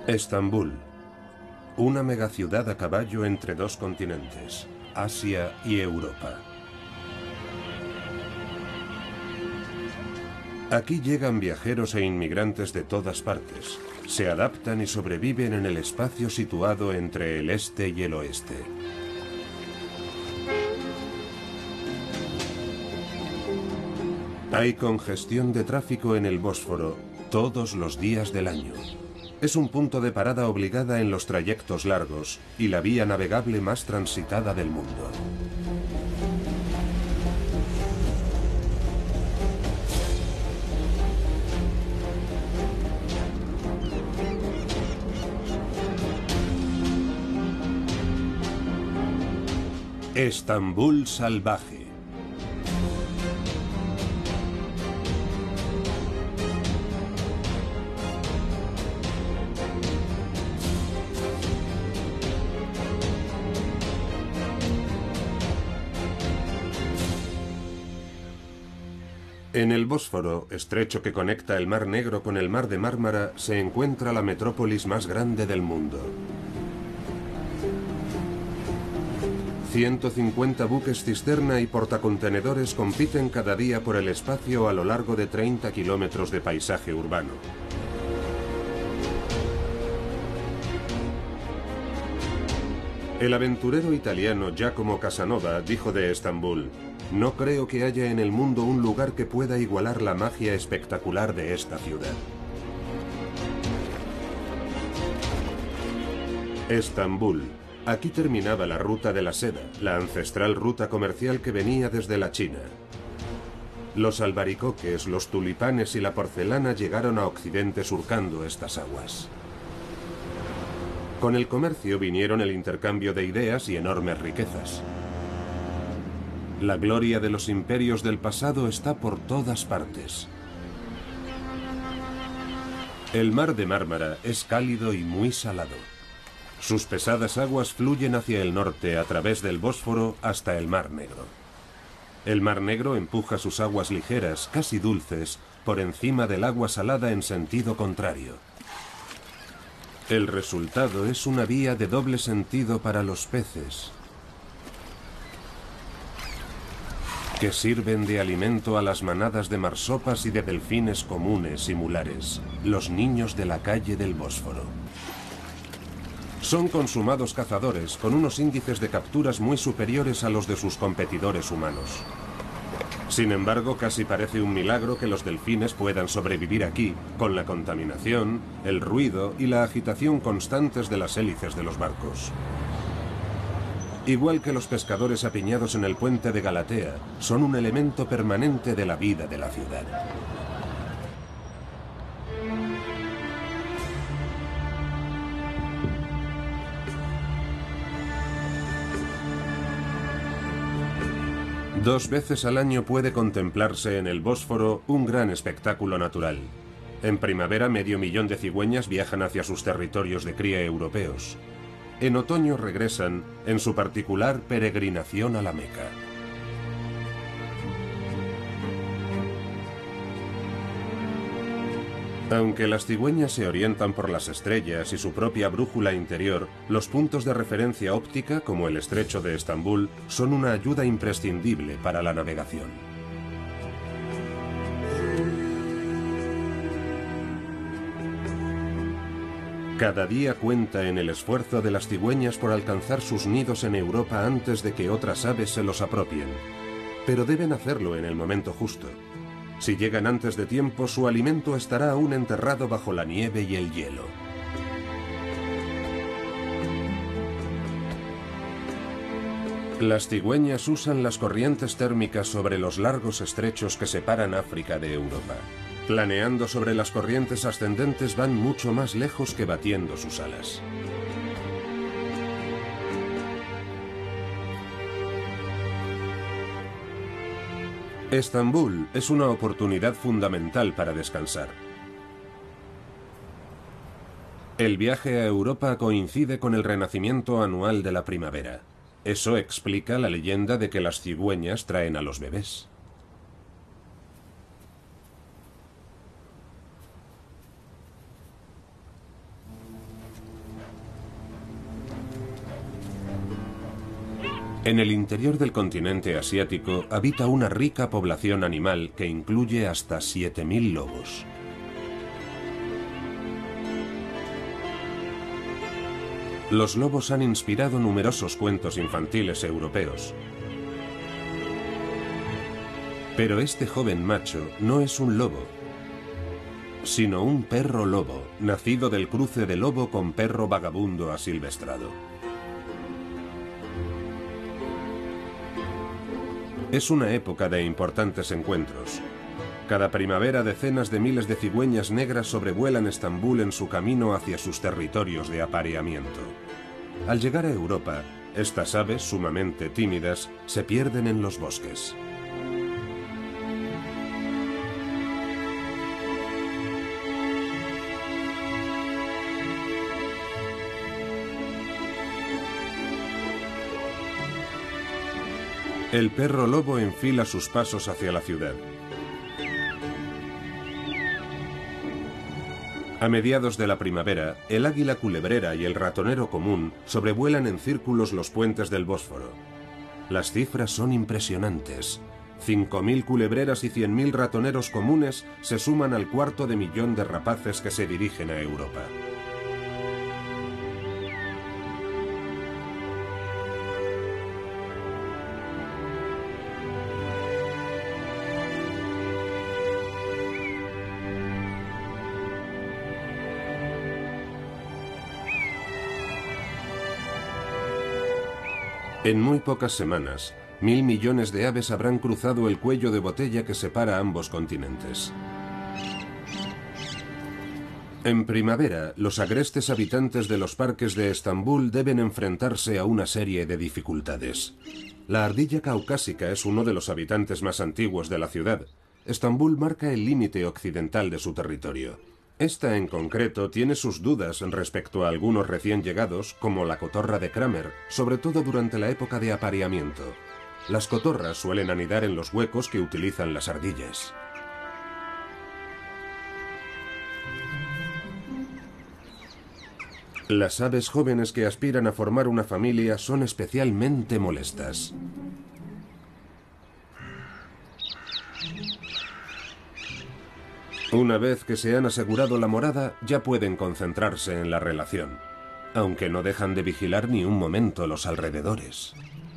Estambul, una megaciudad a caballo entre dos continentes, Asia y Europa. Aquí llegan viajeros e inmigrantes de todas partes. Se adaptan y sobreviven en el espacio situado entre el este y el oeste. Hay congestión de tráfico en el Bósforo todos los días del año. Es un punto de parada obligada en los trayectos largos y la vía navegable más transitada del mundo. Estambul salvaje. En el Bósforo, estrecho que conecta el Mar Negro con el Mar de Mármara, se encuentra la metrópolis más grande del mundo. 150 buques cisterna y portacontenedores compiten cada día por el espacio a lo largo de 30 kilómetros de paisaje urbano. El aventurero italiano Giacomo Casanova dijo de Estambul: "No creo que haya en el mundo un lugar que pueda igualar la magia espectacular de esta ciudad". Estambul. Aquí terminaba la ruta de la seda, la ancestral ruta comercial que venía desde la China. Los albaricoques, los tulipanes y la porcelana llegaron a Occidente surcando estas aguas. Con el comercio vinieron el intercambio de ideas y enormes riquezas. La gloria de los imperios del pasado está por todas partes. El Mar de Mármara es cálido y muy salado. Sus pesadas aguas fluyen hacia el norte a través del Bósforo hasta el Mar Negro. El Mar Negro empuja sus aguas ligeras, casi dulces, por encima del agua salada en sentido contrario. El resultado es una vía de doble sentido para los peces, que sirven de alimento a las manadas de marsopas y de delfines comunes y mulares, los niños de la calle del Bósforo. Son consumados cazadores con unos índices de capturas muy superiores a los de sus competidores humanos. Sin embargo, casi parece un milagro que los delfines puedan sobrevivir aquí, con la contaminación, el ruido y la agitación constantes de las hélices de los barcos. Igual que los pescadores apiñados en el puente de Galatea, son un elemento permanente de la vida de la ciudad. Dos veces al año puede contemplarse en el Bósforo un gran espectáculo natural. En primavera, 500.000 de cigüeñas viajan hacia sus territorios de cría europeos. En otoño regresan en su particular peregrinación a la Meca. Aunque las cigüeñas se orientan por las estrellas y su propia brújula interior, los puntos de referencia óptica, como el estrecho de Estambul, son una ayuda imprescindible para la navegación. Cada día cuenta en el esfuerzo de las cigüeñas por alcanzar sus nidos en Europa antes de que otras aves se los apropien. Pero deben hacerlo en el momento justo. Si llegan antes de tiempo, su alimento estará aún enterrado bajo la nieve y el hielo. Las cigüeñas usan las corrientes térmicas sobre los largos estrechos que separan África de Europa. Planeando sobre las corrientes ascendentes van mucho más lejos que batiendo sus alas. Estambul es una oportunidad fundamental para descansar. El viaje a Europa coincide con el renacimiento anual de la primavera. Eso explica la leyenda de que las cigüeñas traen a los bebés. En el interior del continente asiático habita una rica población animal que incluye hasta 7000 lobos. Los lobos han inspirado numerosos cuentos infantiles europeos. Pero este joven macho no es un lobo, sino un perro lobo, nacido del cruce de lobo con perro vagabundo asilvestrado. Es una época de importantes encuentros. Cada primavera decenas de miles de cigüeñas negras sobrevuelan Estambul en su camino hacia sus territorios de apareamiento. Al llegar a Europa, estas aves, sumamente tímidas, se pierden en los bosques. El perro lobo enfila sus pasos hacia la ciudad. A mediados de la primavera, el águila culebrera y el ratonero común sobrevuelan en círculos los puentes del Bósforo. Las cifras son impresionantes. 5000 culebreras y 100.000 ratoneros comunes se suman al 250.000 de rapaces que se dirigen a Europa. En muy pocas semanas, 1000 millones de aves habrán cruzado el cuello de botella que separa ambos continentes. En primavera, los agrestes habitantes de los parques de Estambul deben enfrentarse a una serie de dificultades. La ardilla caucásica es uno de los habitantes más antiguos de la ciudad. Estambul marca el límite occidental de su territorio. Esta en concreto tiene sus dudas respecto a algunos recién llegados, como la cotorra de Kramer, sobre todo durante la época de apareamiento. Las cotorras suelen anidar en los huecos que utilizan las ardillas. Las aves jóvenes que aspiran a formar una familia son especialmente molestas. Una vez que se han asegurado la morada, ya pueden concentrarse en la relación, aunque no dejan de vigilar ni un momento los alrededores.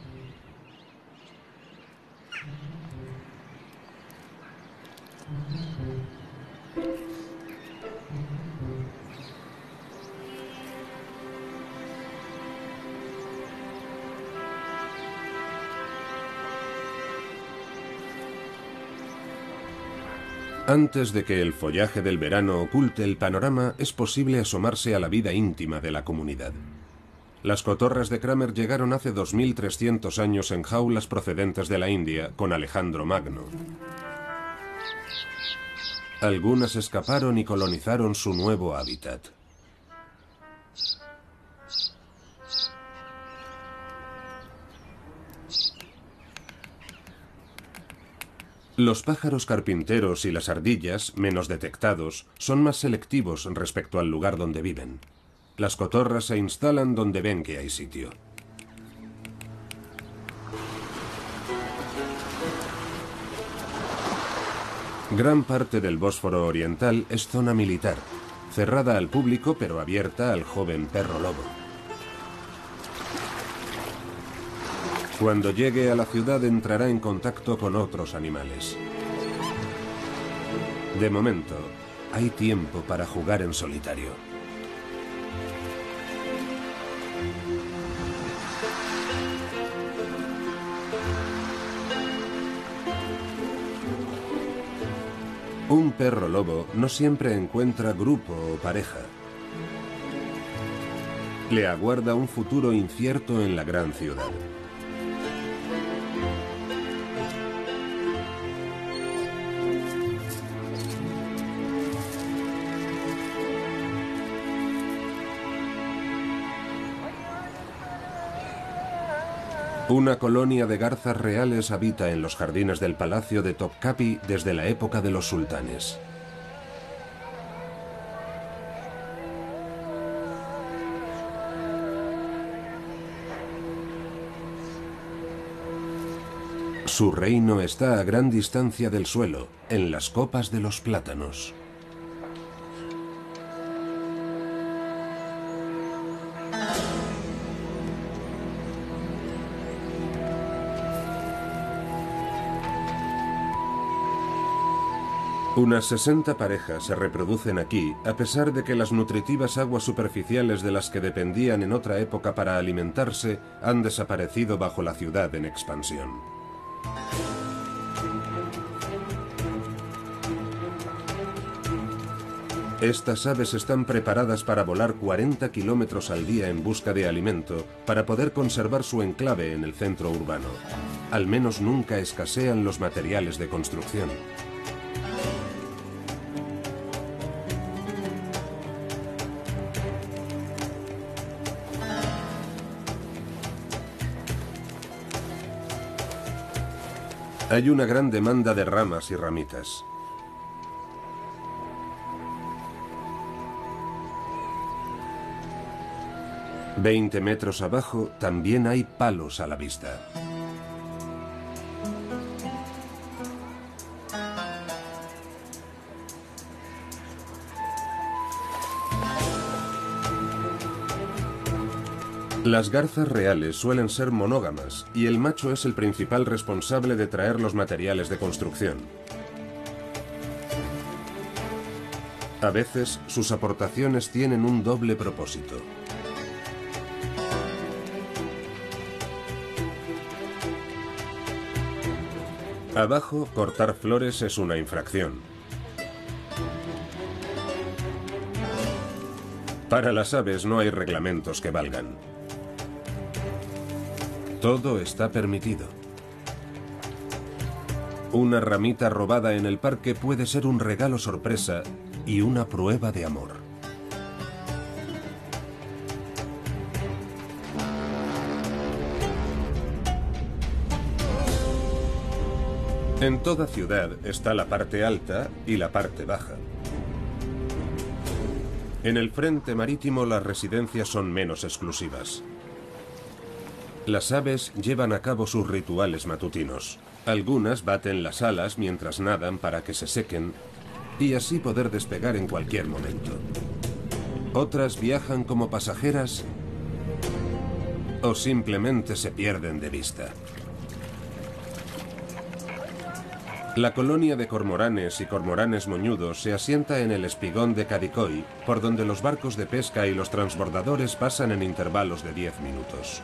Antes de que el follaje del verano oculte el panorama, es posible asomarse a la vida íntima de la comunidad. Las cotorras de Kramer llegaron hace 2300 años en jaulas procedentes de la India con Alejandro Magno. Algunas escaparon y colonizaron su nuevo hábitat. Los pájaros carpinteros y las ardillas, menos detectados, son más selectivos respecto al lugar donde viven. Las cotorras se instalan donde ven que hay sitio. Gran parte del Bósforo oriental es zona militar, cerrada al público pero abierta al joven perro lobo. Cuando llegue a la ciudad entrará en contacto con otros animales. De momento, hay tiempo para jugar en solitario. Un perro lobo no siempre encuentra grupo o pareja. Le aguarda un futuro incierto en la gran ciudad. Una colonia de garzas reales habita en los jardines del palacio de Topkapi desde la época de los sultanes. Su reino está a gran distancia del suelo, en las copas de los plátanos. Unas 60 parejas se reproducen aquí, a pesar de que las nutritivas aguas superficiales de las que dependían en otra época para alimentarse han desaparecido bajo la ciudad en expansión. Estas aves están preparadas para volar 40 kilómetros al día en busca de alimento para poder conservar su enclave en el centro urbano. Al menos nunca escasean los materiales de construcción. Hay una gran demanda de ramas y ramitas. «20 metros abajo también hay palos a la vista». Las garzas reales suelen ser monógamas y el macho es el principal responsable de traer los materiales de construcción. A veces, sus aportaciones tienen un doble propósito. Abajo, cortar flores es una infracción. Para las aves no hay reglamentos que valgan. Todo está permitido. Una ramita robada en el parque puede ser un regalo sorpresa y una prueba de amor. En toda ciudad está la parte alta y la parte baja. En el frente marítimo las residencias son menos exclusivas. Las aves llevan a cabo sus rituales matutinos. Algunas baten las alas mientras nadan para que se sequen y así poder despegar en cualquier momento. Otras viajan como pasajeras o simplemente se pierden de vista. La colonia de cormoranes y cormoranes moñudos se asienta en el espigón de Kadikoy, por donde los barcos de pesca y los transbordadores pasan en intervalos de 10 minutos.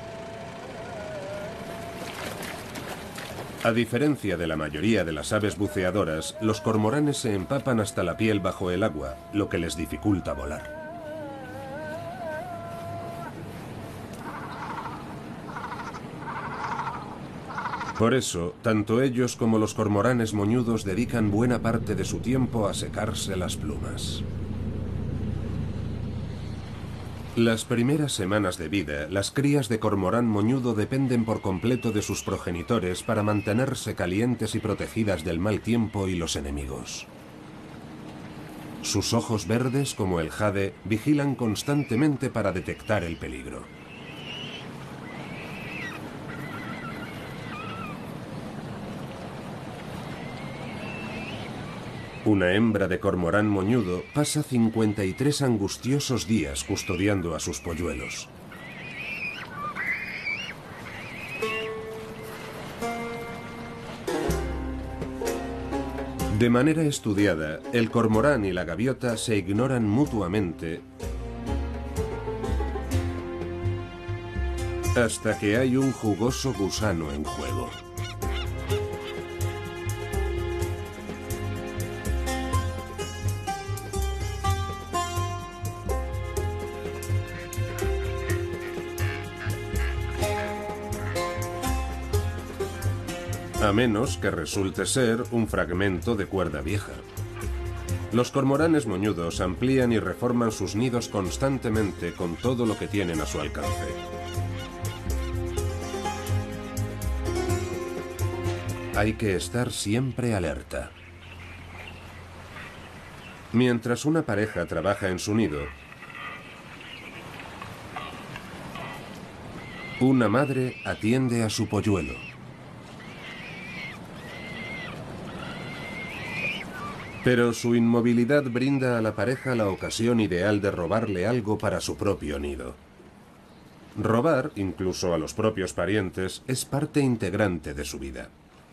A diferencia de la mayoría de las aves buceadoras, los cormoranes se empapan hasta la piel bajo el agua, lo que les dificulta volar. Por eso, tanto ellos como los cormoranes moñudos dedican buena parte de su tiempo a secarse las plumas. Las primeras semanas de vida, las crías de cormorán moñudo dependen por completo de sus progenitores para mantenerse calientes y protegidas del mal tiempo y los enemigos. Sus ojos verdes, como el jade, vigilan constantemente para detectar el peligro. Una hembra de cormorán moñudo pasa 53 angustiosos días custodiando a sus polluelos. De manera estudiada, el cormorán y la gaviota se ignoran mutuamente hasta que hay un jugoso gusano en juego. A menos que resulte ser un fragmento de cuerda vieja. Los cormoranes moñudos amplían y reforman sus nidos constantemente con todo lo que tienen a su alcance. Hay que estar siempre alerta. Mientras una pareja trabaja en su nido, una madre atiende a su polluelo. Pero su inmovilidad brinda a la pareja la ocasión ideal de robarle algo para su propio nido. Robar, incluso a los propios parientes, es parte integrante de su vida.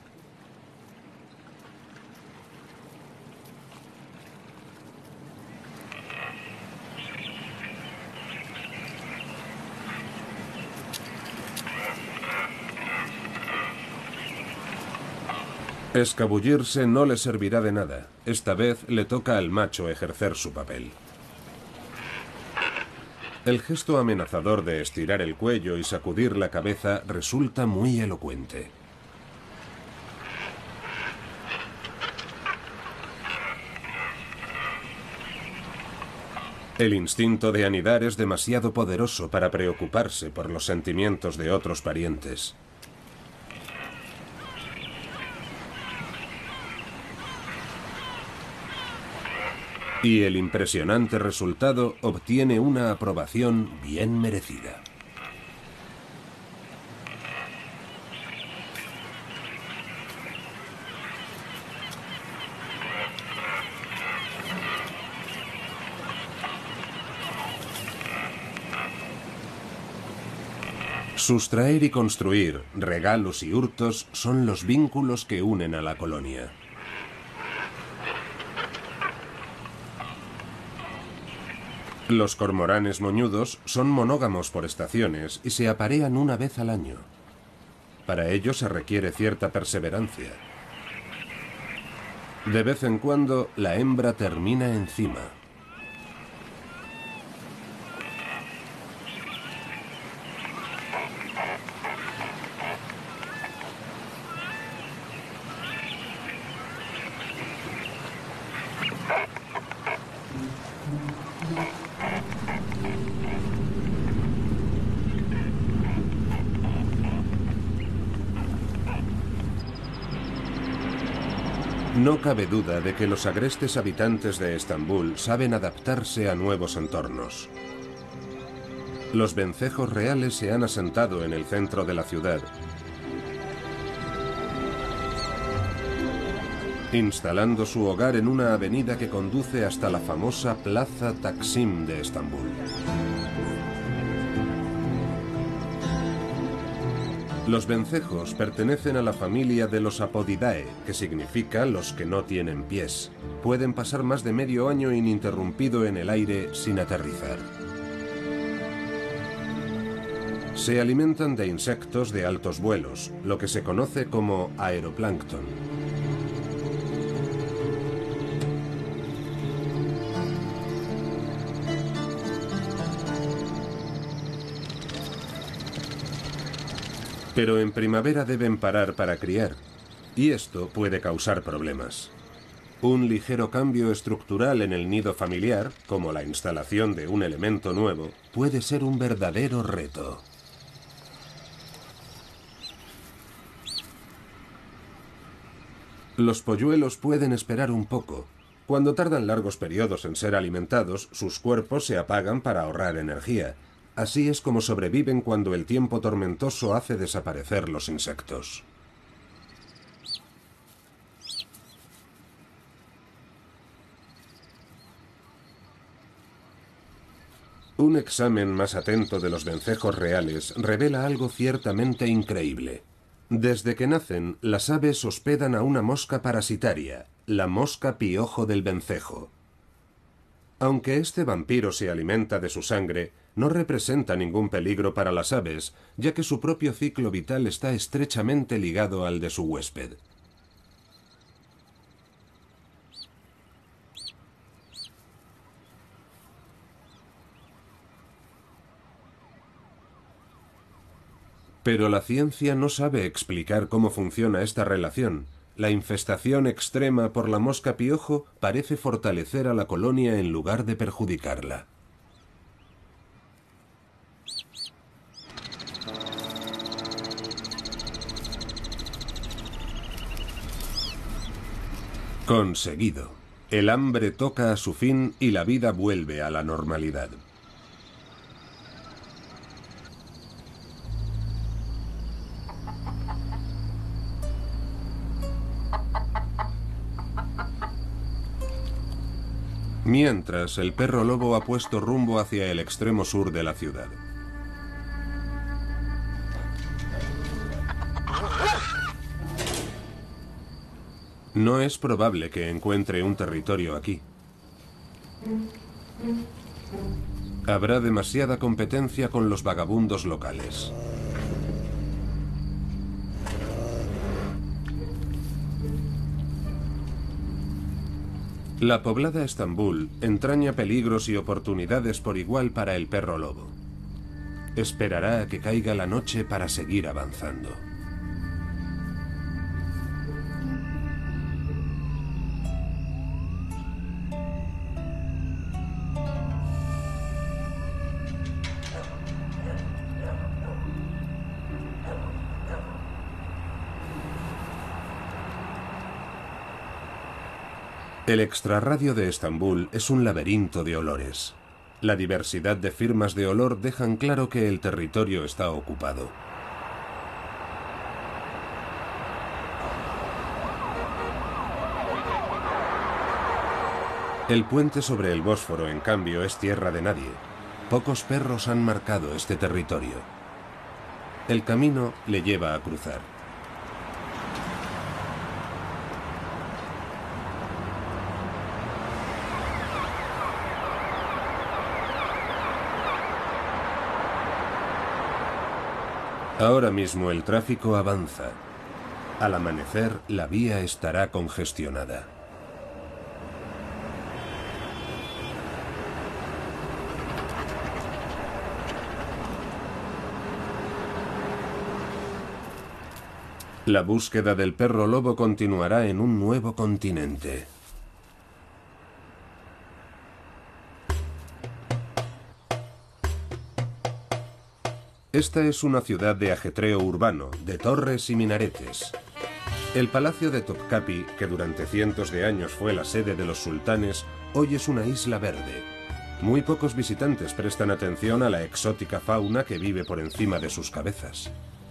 Escabullirse no le servirá de nada. Esta vez le toca al macho ejercer su papel. El gesto amenazador de estirar el cuello y sacudir la cabeza resulta muy elocuente. El instinto de anidar es demasiado poderoso para preocuparse por los sentimientos de otros parientes. Y el impresionante resultado obtiene una aprobación bien merecida. Sustraer y construir, regalos y hurtos son los vínculos que unen a la colonia. Los cormoranes moñudos son monógamos por estaciones y se aparean una vez al año. Para ello se requiere cierta perseverancia. De vez en cuando, la hembra termina encima. No cabe duda de que los agrestes habitantes de Estambul saben adaptarse a nuevos entornos. Los vencejos reales se han asentado en el centro de la ciudad, instalando su hogar en una avenida que conduce hasta la famosa Plaza Taksim de Estambul. Los vencejos pertenecen a la familia de los Apodidae, que significa los que no tienen pies. Pueden pasar más de medio año ininterrumpido en el aire sin aterrizar. Se alimentan de insectos de altos vuelos, lo que se conoce como aeroplancton. Pero en primavera deben parar para criar, y esto puede causar problemas. Un ligero cambio estructural en el nido familiar, como la instalación de un elemento nuevo, puede ser un verdadero reto. Los polluelos pueden esperar un poco. Cuando tardan largos periodos en ser alimentados, sus cuerpos se apagan para ahorrar energía. Así es como sobreviven cuando el tiempo tormentoso hace desaparecer los insectos. Un examen más atento de los vencejos reales revela algo ciertamente increíble. Desde que nacen, las aves hospedan a una mosca parasitaria, la mosca piojo del vencejo. Aunque este vampiro se alimenta de su sangre, no representa ningún peligro para las aves, ya que su propio ciclo vital está estrechamente ligado al de su huésped. Pero la ciencia no sabe explicar cómo funciona esta relación. La infestación extrema por la mosca piojo parece fortalecer a la colonia en lugar de perjudicarla. Conseguido. El hambre toca a su fin y la vida vuelve a la normalidad. Mientras, el perro lobo ha puesto rumbo hacia el extremo sur de la ciudad. No es probable que encuentre un territorio aquí. Habrá demasiada competencia con los vagabundos locales. La poblada Estambul entraña peligros y oportunidades por igual para el perro lobo. Esperará a que caiga la noche para seguir avanzando. El extrarradio de Estambul es un laberinto de olores. La diversidad de firmas de olor dejan claro que el territorio está ocupado. El puente sobre el Bósforo, en cambio, es tierra de nadie. Pocos perros han marcado este territorio. El camino le lleva a cruzar. Ahora mismo el tráfico avanza. Al amanecer, la vía estará congestionada. La búsqueda del perro lobo continuará en un nuevo continente. Esta es una ciudad de ajetreo urbano, de torres y minaretes. El palacio de Topkapi, que durante cientos de años fue la sede de los sultanes, hoy es una isla verde. Muy pocos visitantes prestan atención a la exótica fauna que vive por encima de sus cabezas.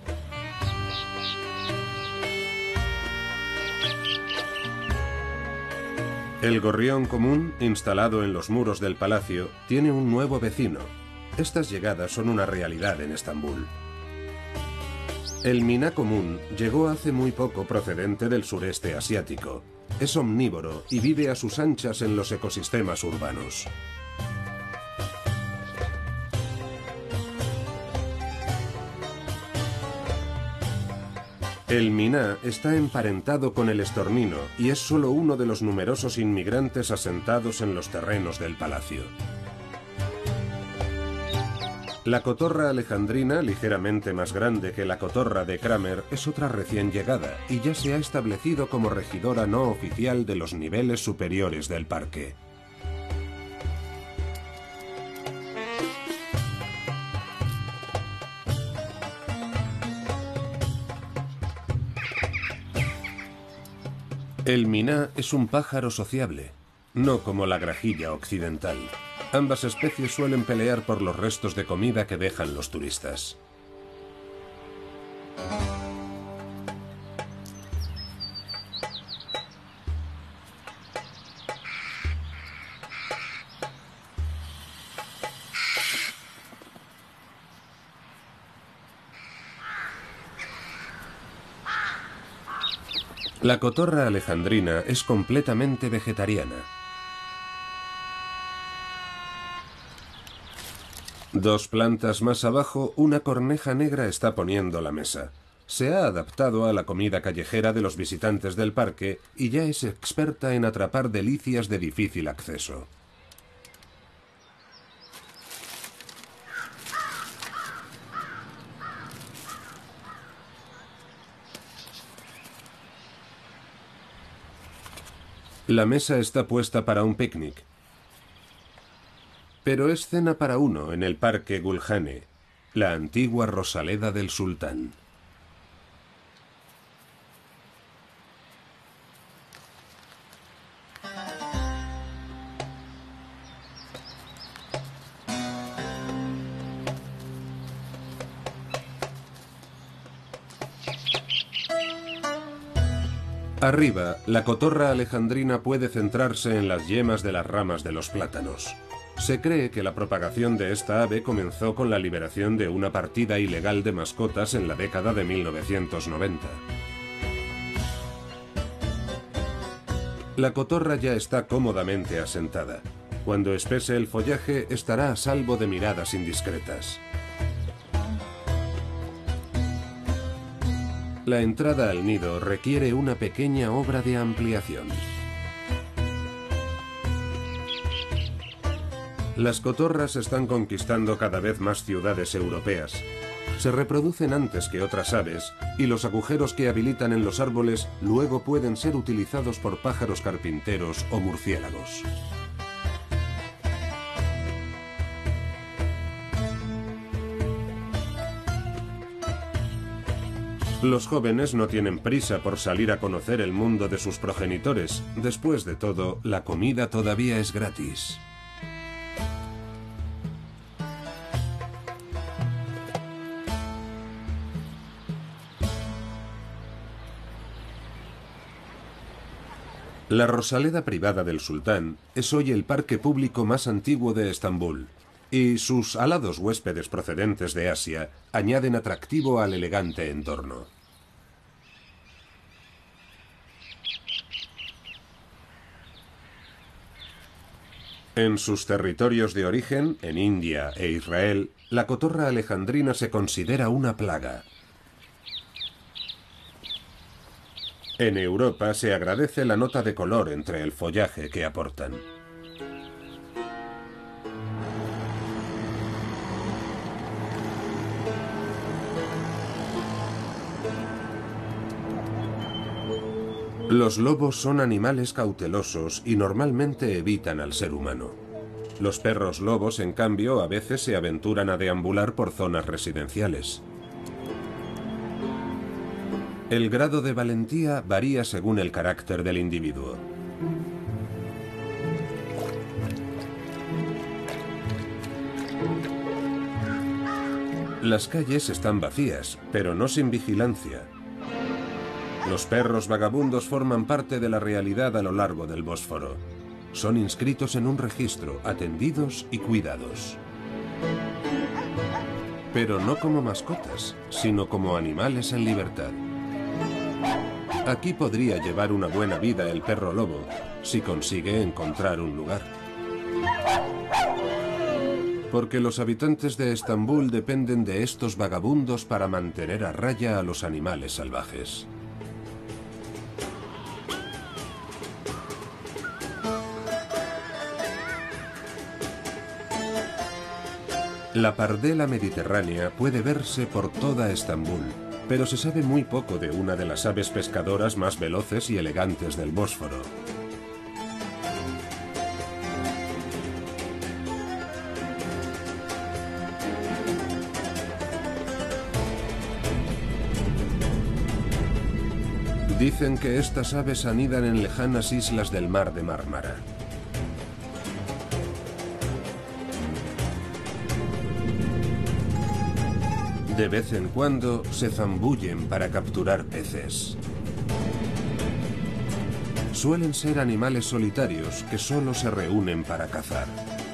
El gorrión común, instalado en los muros del palacio, tiene un nuevo vecino. Estas llegadas son una realidad en Estambul. El miná común llegó hace muy poco procedente del sureste asiático. Es omnívoro y vive a sus anchas en los ecosistemas urbanos. El miná está emparentado con el estornino y es solo uno de los numerosos inmigrantes asentados en los terrenos del palacio. La cotorra alejandrina, ligeramente más grande que la cotorra de Kramer, es otra recién llegada y ya se ha establecido como regidora no oficial de los niveles superiores del parque. El miná es un pájaro sociable, no como la grajilla occidental. Ambas especies suelen pelear por los restos de comida que dejan los turistas. La cotorra alejandrina es completamente vegetariana. Dos plantas más abajo, una corneja negra está poniendo la mesa. Se ha adaptado a la comida callejera de los visitantes del parque y ya es experta en atrapar delicias de difícil acceso. La mesa está puesta para un picnic. Pero es cena para uno en el parque Gulhane, la antigua Rosaleda del Sultán. Arriba, la cotorra alejandrina puede centrarse en las yemas de las ramas de los plátanos. Se cree que la propagación de esta ave comenzó con la liberación de una partida ilegal de mascotas en la década de 1990. La cotorra ya está cómodamente asentada. Cuando espese el follaje, estará a salvo de miradas indiscretas. La entrada al nido requiere una pequeña obra de ampliación. Las cotorras están conquistando cada vez más ciudades europeas. Se reproducen antes que otras aves y los agujeros que habilitan en los árboles luego pueden ser utilizados por pájaros carpinteros o murciélagos. Los jóvenes no tienen prisa por salir a conocer el mundo de sus progenitores. Después de todo, la comida todavía es gratis. La Rosaleda privada del sultán es hoy el parque público más antiguo de Estambul, y sus alados huéspedes procedentes de Asia añaden atractivo al elegante entorno. En sus territorios de origen, en India e Israel, la cotorra alejandrina se considera una plaga. En Europa se agradece la nota de color entre el follaje que aportan. Los lobos son animales cautelosos y normalmente evitan al ser humano. Los perros lobos, en cambio, a veces se aventuran a deambular por zonas residenciales. El grado de valentía varía según el carácter del individuo. Las calles están vacías, pero no sin vigilancia. Los perros vagabundos forman parte de la realidad a lo largo del Bósforo. Son inscritos en un registro, atendidos y cuidados. Pero no como mascotas, sino como animales en libertad. Aquí podría llevar una buena vida el perro lobo, si consigue encontrar un lugar. Porque los habitantes de Estambul dependen de estos vagabundos para mantener a raya a los animales salvajes. La pardela mediterránea puede verse por toda Estambul, pero se sabe muy poco de una de las aves pescadoras más veloces y elegantes del Bósforo. Dicen que estas aves anidan en lejanas islas del mar de Mármara. De vez en cuando se zambullen para capturar peces. Suelen ser animales solitarios que solo se reúnen para cazar.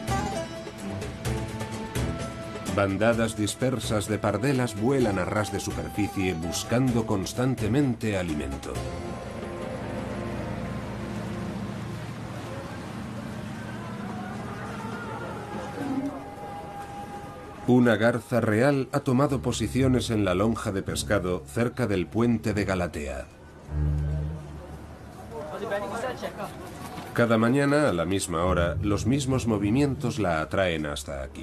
Bandadas dispersas de pardelas vuelan a ras de superficie buscando constantemente alimento. Una garza real ha tomado posiciones en la lonja de pescado cerca del puente de Galatea. Cada mañana, a la misma hora, los mismos movimientos la atraen hasta aquí.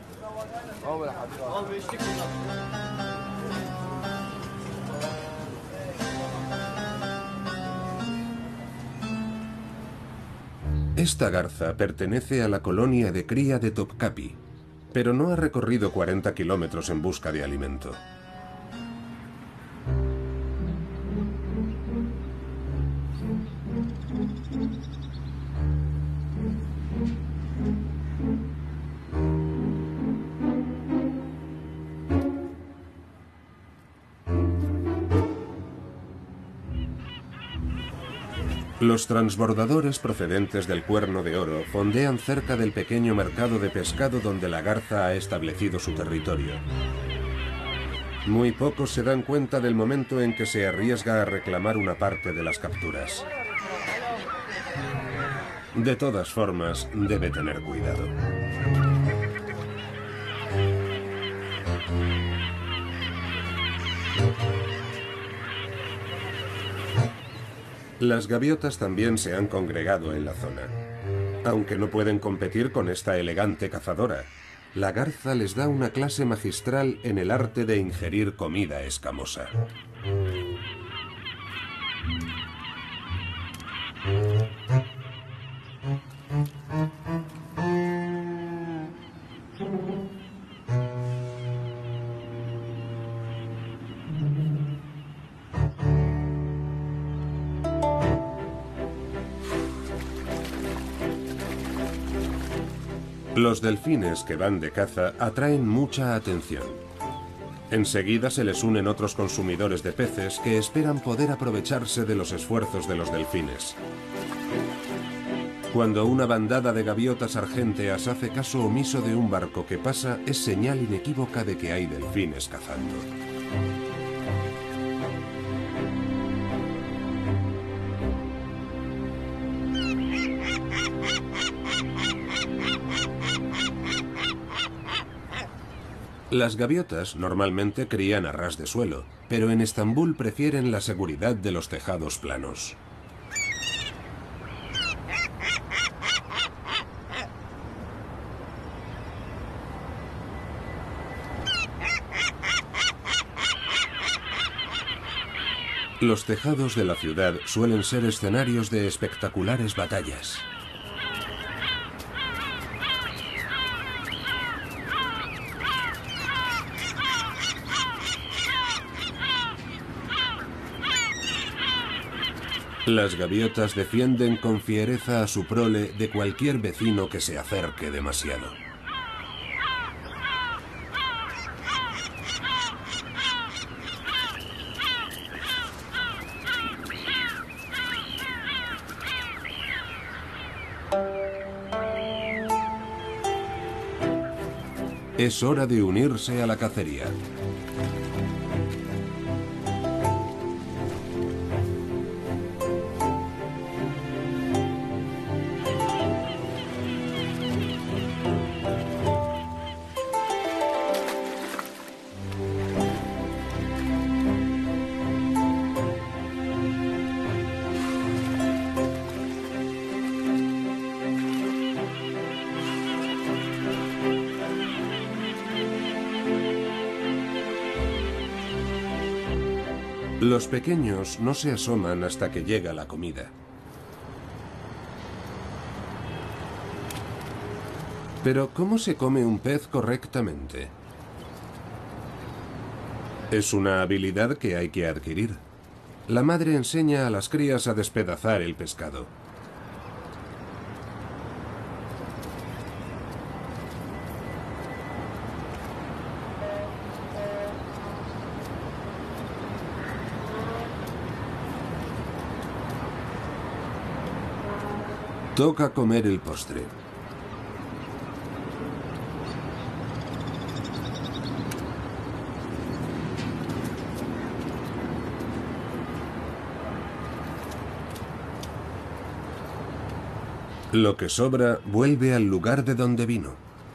Esta garza pertenece a la colonia de cría de Topkapi, pero no ha recorrido 40 kilómetros en busca de alimento. Los transbordadores procedentes del Cuerno de Oro fondean cerca del pequeño mercado de pescado donde la garza ha establecido su territorio. Muy pocos se dan cuenta del momento en que se arriesga a reclamar una parte de las capturas. De todas formas, debe tener cuidado. Las gaviotas también se han congregado en la zona. Aunque no pueden competir con esta elegante cazadora, la garza les da una clase magistral en el arte de ingerir comida escamosa. Los delfines que van de caza atraen mucha atención. Enseguida se les unen otros consumidores de peces que esperan poder aprovecharse de los esfuerzos de los delfines. Cuando una bandada de gaviotas argénteas hace caso omiso de un barco que pasa, es señal inequívoca de que hay delfines cazando. Las gaviotas normalmente crían a ras de suelo, pero en Estambul prefieren la seguridad de los tejados planos. Los tejados de la ciudad suelen ser escenarios de espectaculares batallas. Las gaviotas defienden con fiereza a su prole de cualquier vecino que se acerque demasiado. Es hora de unirse a la cacería. Los pequeños no se asoman hasta que llega la comida. Pero ¿cómo se come un pez correctamente? Es una habilidad que hay que adquirir. La madre enseña a las crías a despedazar el pescado. Toca comer el postre. Lo que sobra vuelve al lugar de donde vino.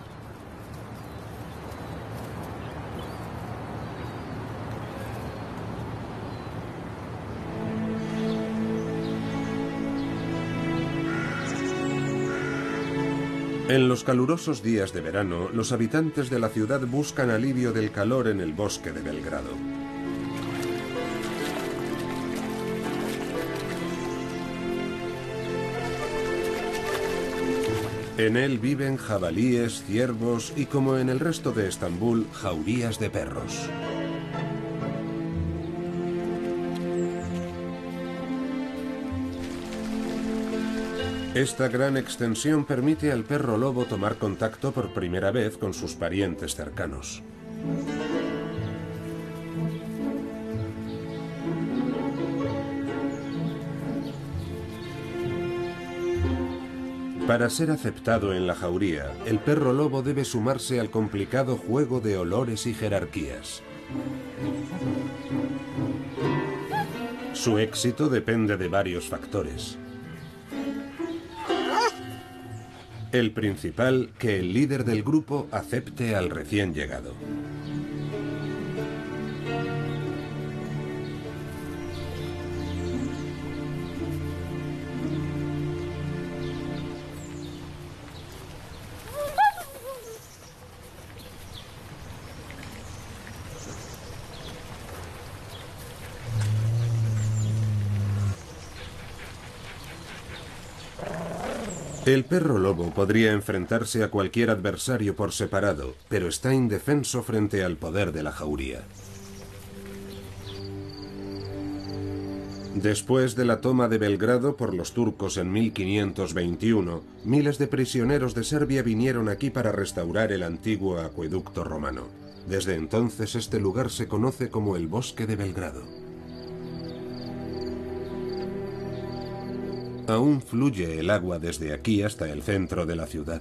En los calurosos días de verano, los habitantes de la ciudad buscan alivio del calor en el bosque de Belgrado. En él viven jabalíes, ciervos y, como en el resto de Estambul, jaurías de perros. Esta gran extensión permite al perro lobo tomar contacto por primera vez con sus parientes cercanos. Para ser aceptado en la jauría, el perro lobo debe sumarse al complicado juego de olores y jerarquías. Su éxito depende de varios factores. El principal, que el líder del grupo acepte al recién llegado. El perro lobo podría enfrentarse a cualquier adversario por separado, pero está indefenso frente al poder de la jauría. Después de la toma de Belgrado por los turcos en 1521, miles de prisioneros de Serbia vinieron aquí para restaurar el antiguo acueducto romano. Desde entonces este lugar se conoce como el Bosque de Belgrado. Aún fluye el agua desde aquí hasta el centro de la ciudad.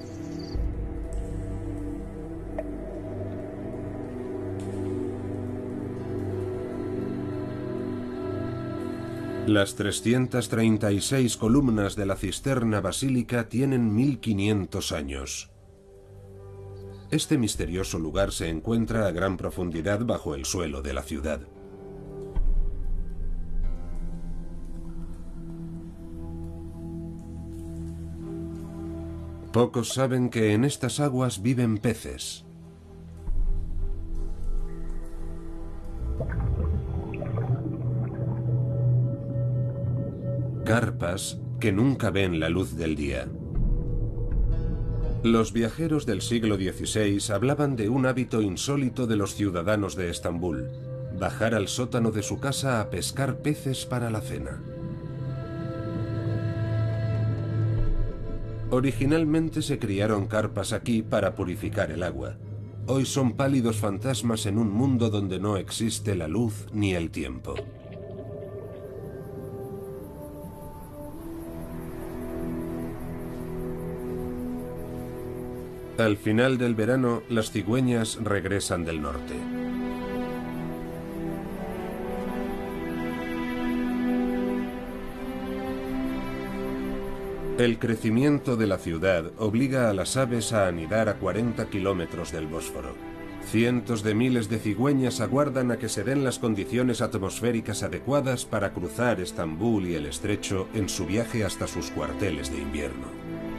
Las 336 columnas de la cisterna basílica tienen 1500 años. Este misterioso lugar se encuentra a gran profundidad bajo el suelo de la ciudad. Pocos saben que en estas aguas viven peces. Carpas que nunca ven la luz del día. Los viajeros del siglo XVI hablaban de un hábito insólito de los ciudadanos de Estambul: bajar al sótano de su casa a pescar peces para la cena. Originalmente se criaron carpas aquí para purificar el agua. Hoy son pálidos fantasmas en un mundo donde no existe la luz ni el tiempo. Al final del verano, las cigüeñas regresan del norte. El crecimiento de la ciudad obliga a las aves a anidar a 40 kilómetros del Bósforo. Cientos de miles de cigüeñas aguardan a que se den las condiciones atmosféricas adecuadas para cruzar Estambul y el Estrecho en su viaje hasta sus cuarteles de invierno.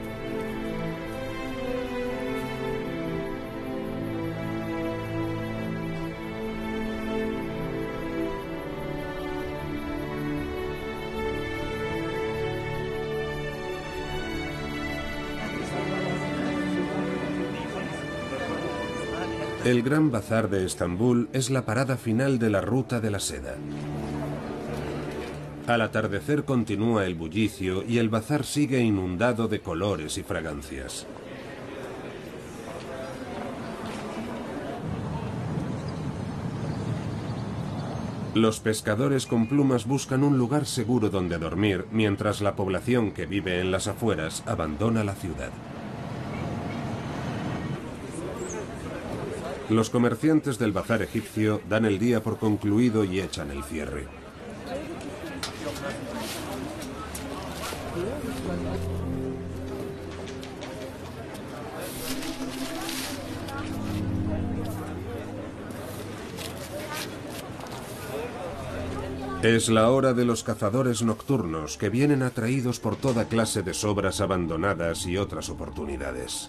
El Gran Bazar de Estambul es la parada final de la Ruta de la Seda. Al atardecer continúa el bullicio y el bazar sigue inundado de colores y fragancias. Los pescadores con plumas buscan un lugar seguro donde dormir, mientras la población que vive en las afueras abandona la ciudad. Los comerciantes del bazar egipcio dan el día por concluido y echan el cierre. Es la hora de los cazadores nocturnos, que vienen atraídos por toda clase de sobras abandonadas y otras oportunidades.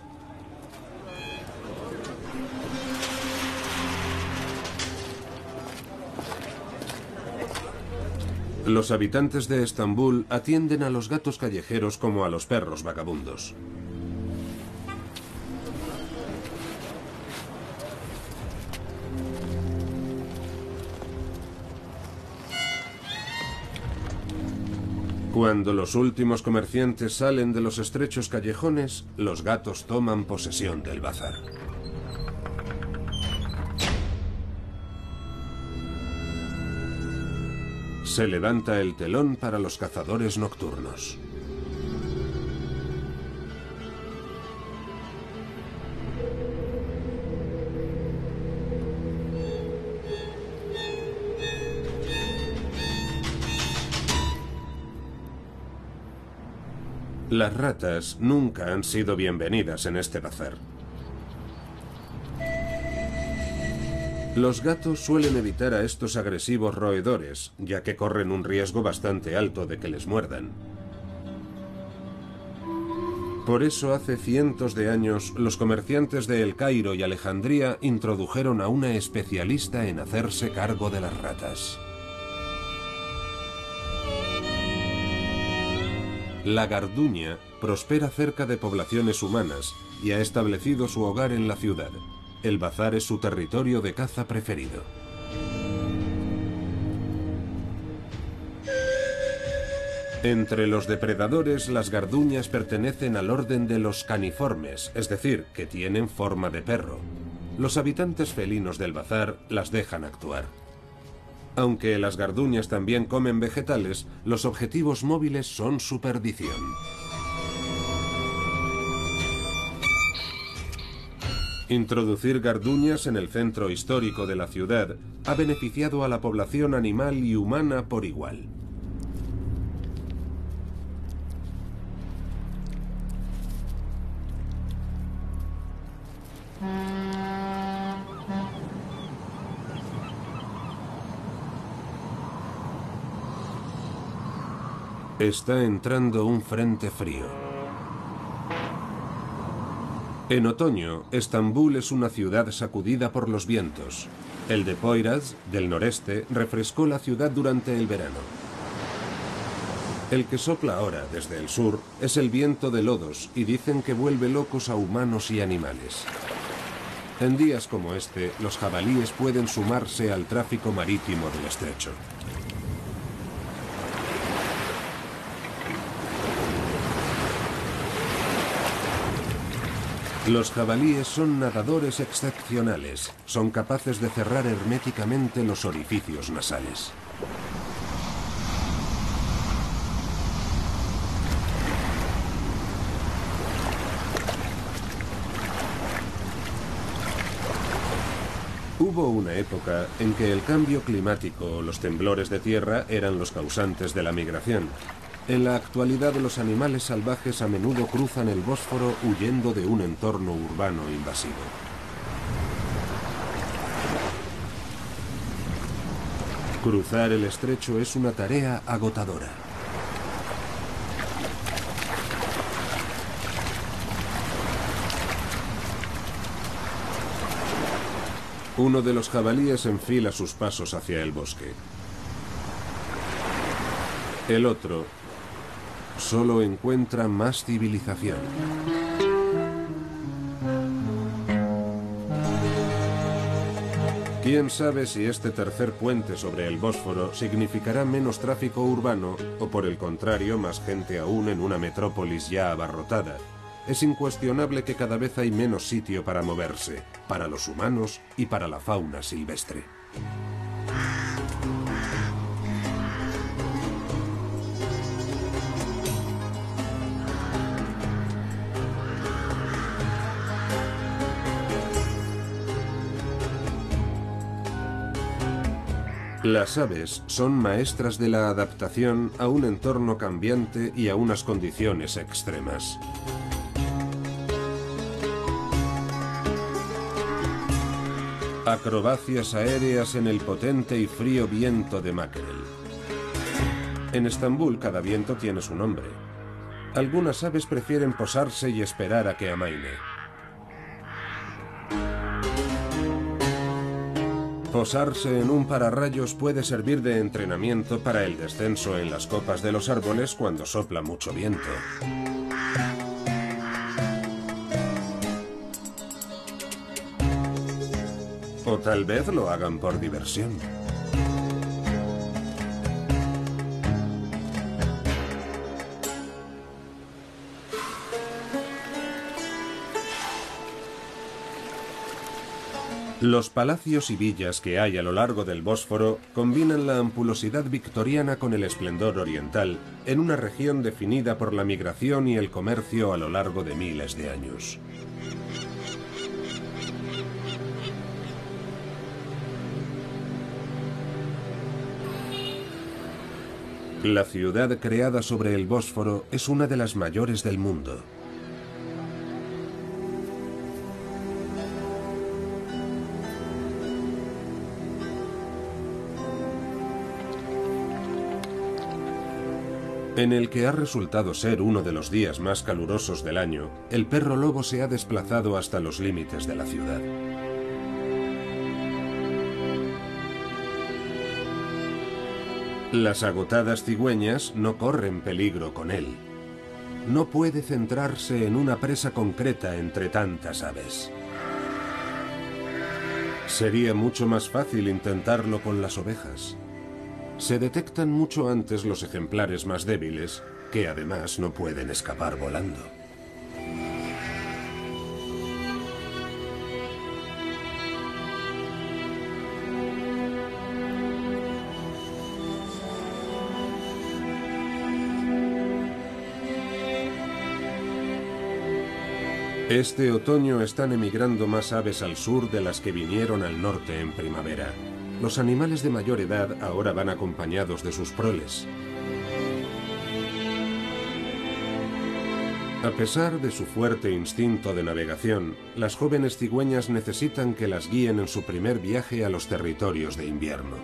Los habitantes de Estambul atienden a los gatos callejeros como a los perros vagabundos. Cuando los últimos comerciantes salen de los estrechos callejones, los gatos toman posesión del bazar. Se levanta el telón para los cazadores nocturnos. Las ratas nunca han sido bienvenidas en este bazar. Los gatos suelen evitar a estos agresivos roedores, ya que corren un riesgo bastante alto de que les muerdan. Por eso, hace cientos de años, los comerciantes de El Cairo y Alejandría introdujeron a una especialista en hacerse cargo de las ratas. La garduña prospera cerca de poblaciones humanas y ha establecido su hogar en la ciudad. El bazar es su territorio de caza preferido. Entre los depredadores, las garduñas pertenecen al orden de los caniformes, es decir, que tienen forma de perro. Los habitantes felinos del bazar las dejan actuar. Aunque las garduñas también comen vegetales, los objetivos móviles son su perdición. Introducir garduñas en el centro histórico de la ciudad ha beneficiado a la población animal y humana por igual. Está entrando un frente frío. En otoño, Estambul es una ciudad sacudida por los vientos. El de Poyraz, del noreste, refrescó la ciudad durante el verano. El que sopla ahora desde el sur es el viento de lodos y dicen que vuelve locos a humanos y animales. En días como este, los jabalíes pueden sumarse al tráfico marítimo del estrecho. Los jabalíes son nadadores excepcionales. Son capaces de cerrar herméticamente los orificios nasales. Hubo una época en que el cambio climático o los temblores de tierra eran los causantes de la migración. En la actualidad, los animales salvajes a menudo cruzan el Bósforo huyendo de un entorno urbano invasivo. Cruzar el estrecho es una tarea agotadora. Uno de los jabalíes enfila sus pasos hacia el bosque. El otro solo encuentra más civilización. ¿Quién sabe si este tercer puente sobre el Bósforo significará menos tráfico urbano o, por el contrario, más gente aún en una metrópolis ya abarrotada? Es incuestionable que cada vez hay menos sitio para moverse, para los humanos y para la fauna silvestre. Las aves son maestras de la adaptación a un entorno cambiante y a unas condiciones extremas. Acrobacias aéreas en el potente y frío viento de Mackerel. En Estambul cada viento tiene su nombre. Algunas aves prefieren posarse y esperar a que amaine. Posarse en un pararrayos puede servir de entrenamiento para el descenso en las copas de los árboles cuando sopla mucho viento. O tal vez lo hagan por diversión. Los palacios y villas que hay a lo largo del Bósforo combinan la ampulosidad victoriana con el esplendor oriental en una región definida por la migración y el comercio a lo largo de miles de años. La ciudad creada sobre el Bósforo es una de las mayores del mundo. En el que ha resultado ser uno de los días más calurosos del año, el perro lobo se ha desplazado hasta los límites de la ciudad. Las agotadas cigüeñas no corren peligro con él. No puede centrarse en una presa concreta entre tantas aves. Sería mucho más fácil intentarlo con las ovejas. Se detectan mucho antes los ejemplares más débiles, que además no pueden escapar volando. Este otoño están emigrando más aves al sur de las que vinieron al norte en primavera. Los animales de mayor edad ahora van acompañados de sus proles. A pesar de su fuerte instinto de navegación, las jóvenes cigüeñas necesitan que las guíen en su primer viaje a los territorios de invierno.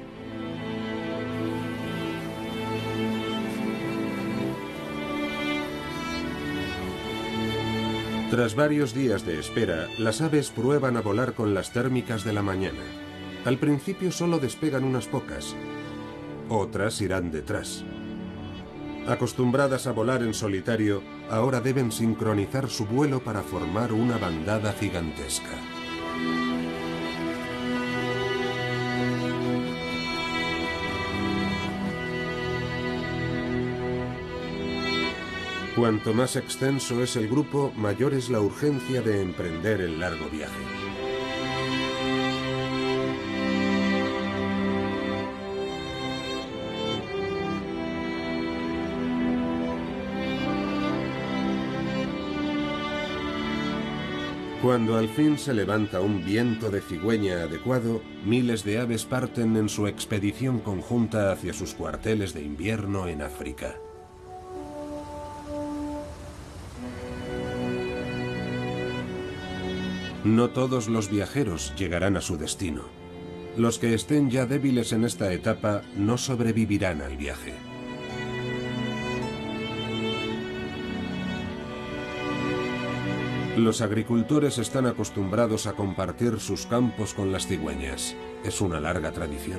Tras varios días de espera, las aves prueban a volar con las térmicas de la mañana. Al principio solo despegan unas pocas, otras irán detrás. Acostumbradas a volar en solitario, ahora deben sincronizar su vuelo para formar una bandada gigantesca. Cuanto más extenso es el grupo, mayor es la urgencia de emprender el largo viaje. Cuando al fin se levanta un viento de cigüeña adecuado, miles de aves parten en su expedición conjunta hacia sus cuarteles de invierno en África. No todos los viajeros llegarán a su destino. Los que estén ya débiles en esta etapa no sobrevivirán al viaje. Los agricultores están acostumbrados a compartir sus campos con las cigüeñas. Es una larga tradición.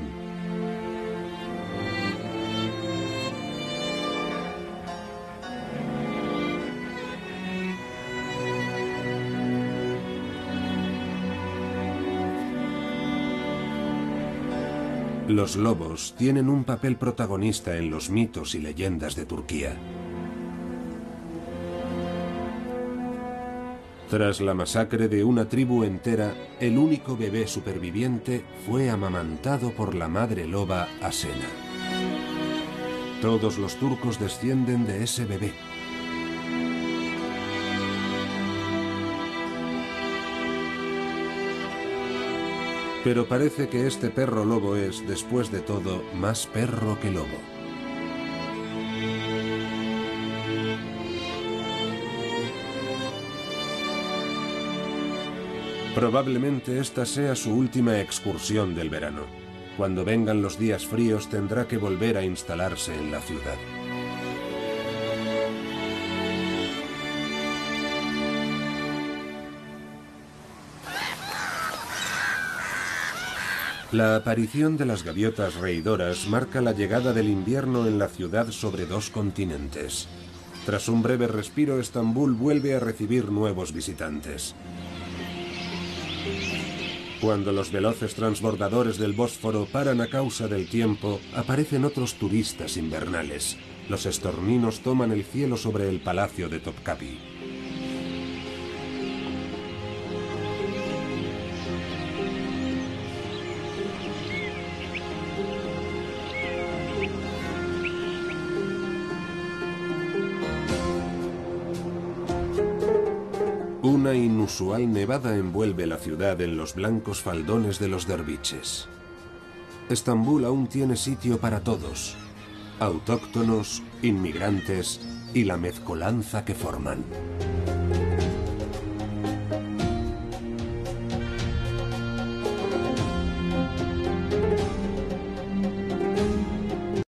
Los lobos tienen un papel protagonista en los mitos y leyendas de Turquía. Tras la masacre de una tribu entera, el único bebé superviviente fue amamantado por la madre loba Asena. Todos los turcos descienden de ese bebé. Pero parece que este perro lobo es, después de todo, más perro que lobo. Probablemente esta sea su última excursión del verano. Cuando vengan los días fríos tendrá que volver a instalarse en la ciudad. La aparición de las gaviotas reidoras marca la llegada del invierno en la ciudad sobre dos continentes. Tras un breve respiro, Estambul vuelve a recibir nuevos visitantes. Cuando los veloces transbordadores del Bósforo paran a causa del tiempo, aparecen otros turistas invernales. Los estorninos toman el cielo sobre el palacio de Topkapi. Una inusual nevada envuelve la ciudad en los blancos faldones de los derviches. Estambul aún tiene sitio para todos. Autóctonos, inmigrantes y la mezcolanza que forman.